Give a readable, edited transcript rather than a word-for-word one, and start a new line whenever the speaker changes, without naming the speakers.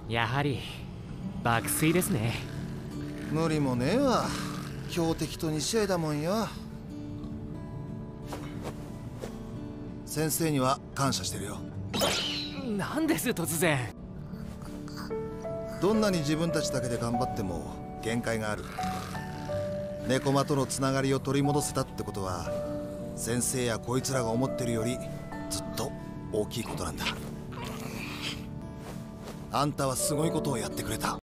やはり爆睡ですね。
無理もねえわ。強敵と2試合だもんよ。先生には感謝してるよ。
なんです突然。
どんなに自分たちだけで頑張っても限界がある。猫間とのつながりを取り戻せたってことは、先生やこいつらが思ってるよりずっと大きいことなんだ。あんたはすごいことをやってくれた。